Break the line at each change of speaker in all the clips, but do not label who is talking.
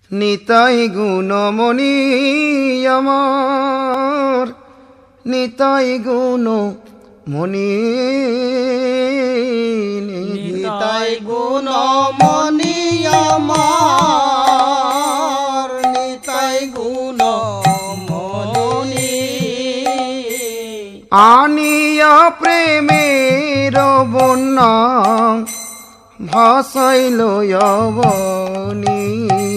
নিতাই গুণমণি আমার, নিতাই গুণমণি,
নিতাই গুণমণি আমার, নিতাই গুণমণি।
আনিয়া প্রেমের বন্যা ভাসাইল অবনী,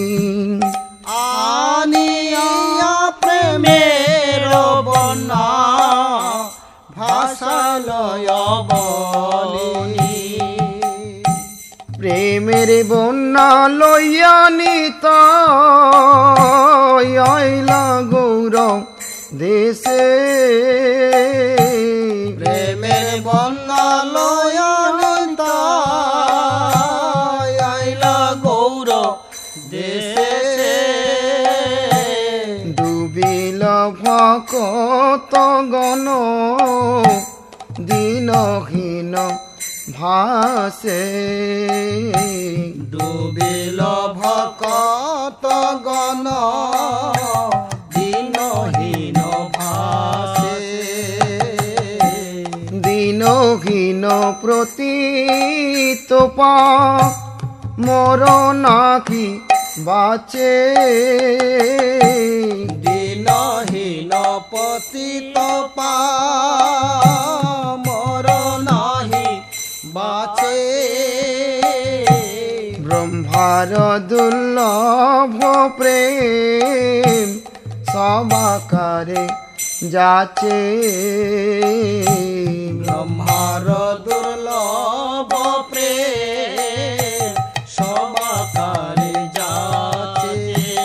আনিয়া প্রেমের বন্যা ভাসাইল অবনী।
প্রেমের বন্যা লইয়া নিতাই আইলা গৌরব দেশে,
প্রেমের বন্যা লয়া নিতাই আইলা গৌর দেশে।
ডুবিল ভকত গণ দিনহীন ভাসে,
ডুবিল ভকত গণ দিনহীন ভাসে।
দিনহীন প্রতীত মোর নাকি বাঁচে,
দিনহীন পতিত মোর নাহি বাঁচে।
ব্রহ্মার দুর্লভ প্রেম সবাকারে যাচে,
ব্রহ্মার দুর্লভ প্রেম সবাকারে যাচে।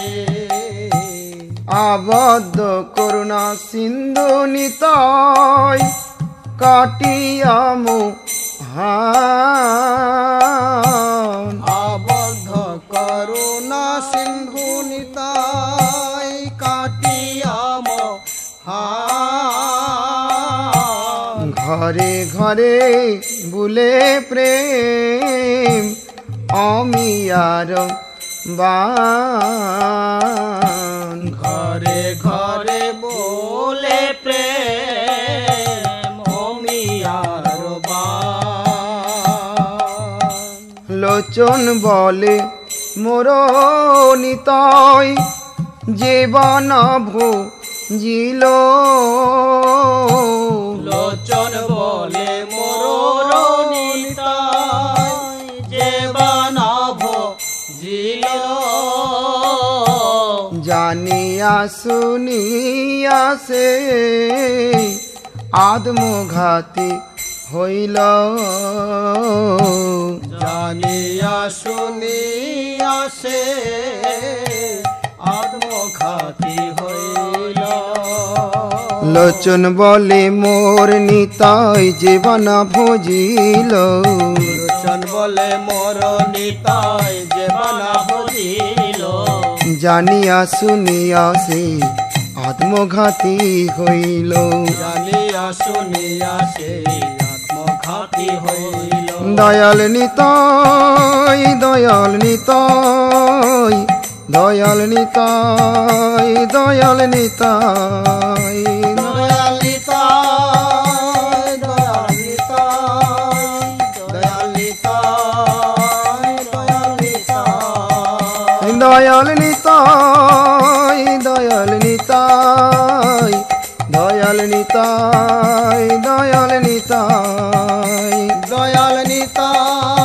আবদ্ধ করুণা সিন্ধু নিতাই কাটিয়া মোহান,
আবদ্ধ করুণা সিন্ধু নিতাই কাটিয়া মোহান।
ঘরে ঘরে বুলে প্রেম অমিয়ার বান,
ঘরে ঘরে বলে প্রেম অমিয়ার বান।
লোচন বলে মোর নিতাই জীবন ভুজিল,
লোচন বলে মোর নিতাই যে বানাভ জিল।
জানিয়া শুনিয়া সে আত্মঘাতী হইল,
জানিয়া শুনিয়া সে আত্মঘাতী হইল।
লোচন বলে মোর নিতাই জীবন ভজিল,
লোচন বলে মোর নিতাই যে বানাভ জিল।
জানিয়া শুনিয়া সে আত্মঘাতী হইল,
জানিয়া শুনিয়া সে আত্মঘাতী হইল।
দয়াল নিতাই দয়াল নিতাই দয়াল নিতাই দয়াল নিতাই,
দয়াল নিতাই দয়াল নিতাই দয়াল নিতাই দয়াল নিতাই।
দয়াল নিতাই দয়াল নিতাই দয়াল নিতাই দয়াল নিতাই,
দয়াল নিতাই